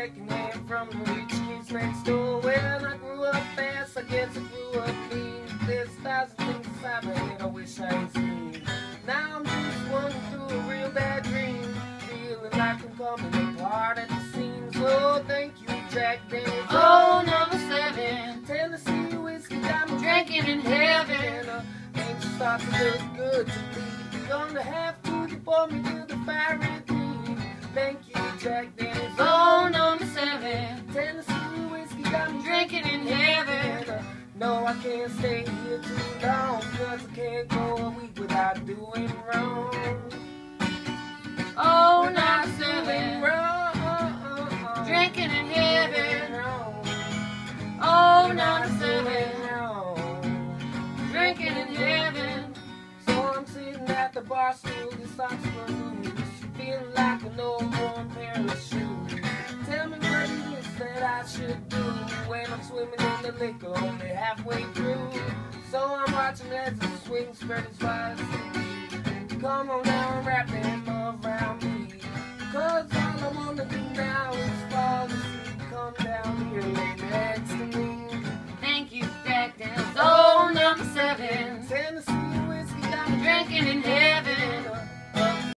shaking hands from the rich kids next door. Well, I grew up fast, I guess I grew up mean. There's 1,000 things inside my head I wish I ain't seen. Now I'm just running through a real bad dream, feeling like I'm coming apart at the seams. Oh, thank you, Jack Daniels. Oh, number 7. Tennessee whiskey got me Drinking in heaven. Angel starts to look good to me. You're gonna have to deport me to the fiery deep. Thank you, Jack Daniels. Oh, number 7. Tennessee whiskey got me Drinking in heaven. No, I can't stay here too long, cause I can't go a week without doing wrong. Oh, Without number doing 7. wrong. Drinking in heaven. Wrong. Oh, Without number 7. doing wrong. Drinking in heaven. So I'm sitting at the bar stool, this socks for loose, feeling like an old worn pair of shoes. Tell me what it is that I should do when I'm swimming in the liquor only halfway through. So I'm watching as the swing spread its wide. Come on now, rapping.